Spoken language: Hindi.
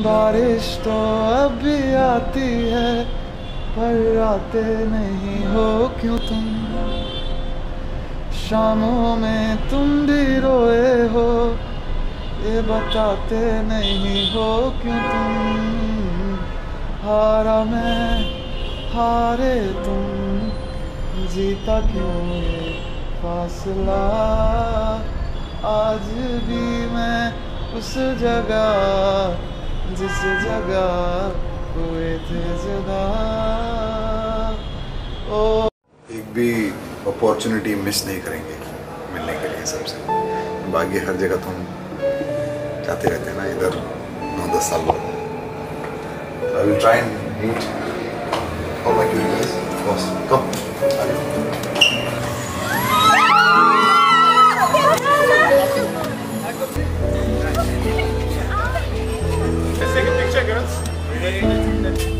बारिश तो अब भी आती है पर आते नहीं हो क्यों तुम। शामों में तुम भी रोए हो ये बताते नहीं हो क्यों तुम। हारा मैं हारे तुम जीता क्यों ये फासला। आज भी मैं उस जगह जिस जगह हुए थे जुदा। ओ एक भी अपॉर्चुनिटी मिस नहीं करेंगे मिलने के लिए सबसे। बाकी हर जगह तुम जाते रहते हैं ना, इधर 9-10 साल बाद। I will try and meet all my guys. Boss, come. Let's take a picture, girls.